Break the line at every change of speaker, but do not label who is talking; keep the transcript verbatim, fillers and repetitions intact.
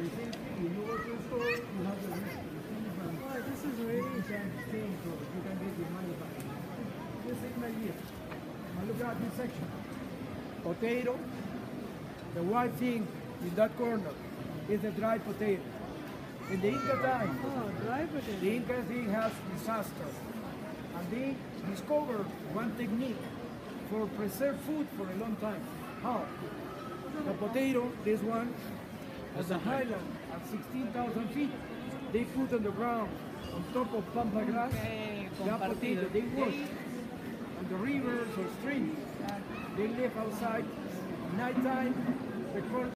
the same thing. You go to the store, you have the receipt and
Oh, this is really
you can change so you can get your money back. This is my year. Now look at this section. Potato. The white thing in that corner is the dry potato. In the Inca time,
oh, dry potato.
the Inca thing has disaster. And they discovered one technique for preserve food for a long time. How? The potato, this one, at the highland at sixteen thousand feet, they put on the ground on top of pampa grass,
Okay,
that potato,
compartido.
they wash on the rivers or streams. They live outside. Nighttime, the corn